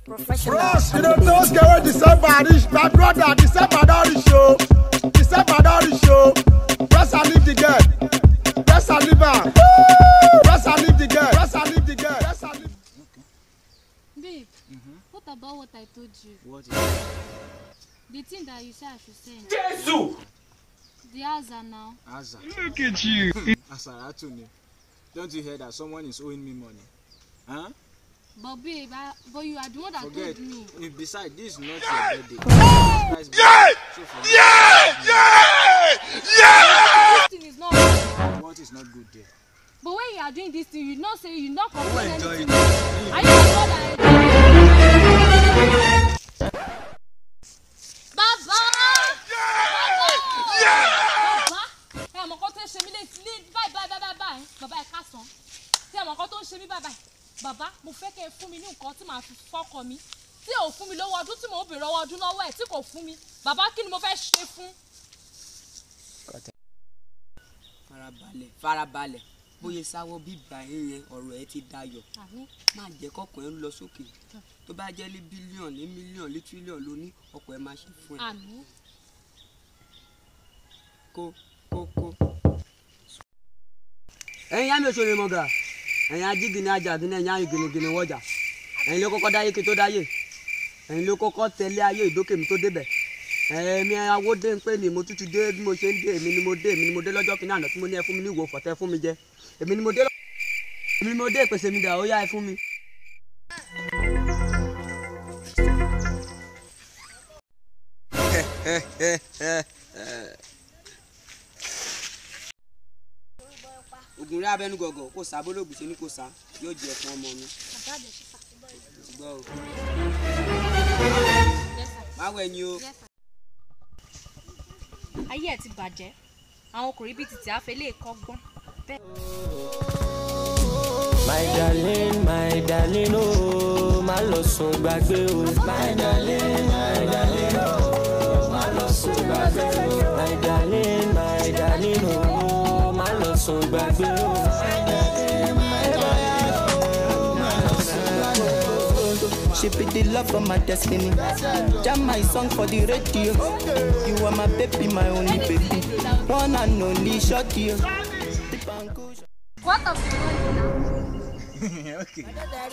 professional. Bros, you know those girls December reach, my brother. December don't reach show. December don't reach show. Press and leave the girl. Press and leave her. Press and leave the girl. Press and leave the girl. Press and leave. Babe, what about what I told you? What is it? The thing that you said I should send. Jesus! The Aza now. Aza. Look at you. Asaratuni. Don't you hear that someone is owing me money? Huh? But babe, but you are the one that Forget. told me. Besides, this is not your birthday. This thing is not good. What is not good there? But when you are doing this thing, you not say you not Who complete enjoy anything. it? Are you the one that Baba! Baba! Hey, I'm going to show me bye. Baba, I can't son. Hey, I'm going to show me bye. Baba, mo fẹ́ kẹ́ fún mi ní nǹkan tí màá fi fọ́kọ mi. Tí ò fún mi lọ́wọ́ ọdún tí mo bèrè ọwọ́ ọdún lọ́wọ́ ẹ̀ tí kò fún mi. Baba, kí ni mo fẹ́ ṣe fún? Farabalẹ̀. Bóyá sáwọ́ bíbá yẹn ọ̀rọ̀ ẹ ti dayọ̀. Má jẹ́ kọ́kàn ẹ ń lọ sókè. Tó bá jẹ́ lé bílíọ̀nù, lé mílíọ̀nù, lé tírílíọ̀nù ló ní ọkọ̀ ẹ máa ṣe fún ẹ. Àmín. Kó. Ẹ̀yin yá mi ò ṣòro mọ̀gà. Ẹ̀yin ajígini ajàgini ẹ̀yin ayé gìnìgìnì wọ́jà. Ẹ̀yin ló kọ́kọ́ dáyé kí tó dáyé. Ẹ̀yin ló kọ́kọ́ tẹ̀lé ayé ìdókè mi tó débẹ̀. Ẹ̀mí awódé ń pè ní mo tútù dé bí mo ṣe ń dé èmi ni mo dé lọ́jọ́ kìíní àná tí mo ní ẹ fún mi ní ìwò fọ̀tẹ́ fún mi jẹ. Èmi ni mo dé ìpèsè mi dà ó yá ẹ fún mi. Ògùn rí abẹ́nú gọ̀gọ̀ kò sá bólógùn ṣe ní kò sá yóò jẹ fún ọmọ mi. Gbọ́ o. Báwo ẹ̀yin o? Ayé ẹ̀ ti bàjẹ́. Àwọn ọkùnrin bíi tìtì àfẹ́ lè kọ́gbọ́n. My darling, oh, má lọ sùn gbàgbé o. My darling, oh, má lọ sùn gbàgbé o. My darling, oh, má lọ sùn gbàgbé o. She be the love of my destiny. Jam my song for the radio. You are my baby, my only baby. One and only shot you. What of Okay.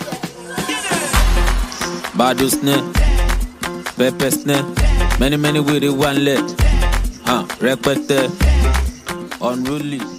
Badu snare, pepper snare, many with it one leg. Repete, unruly.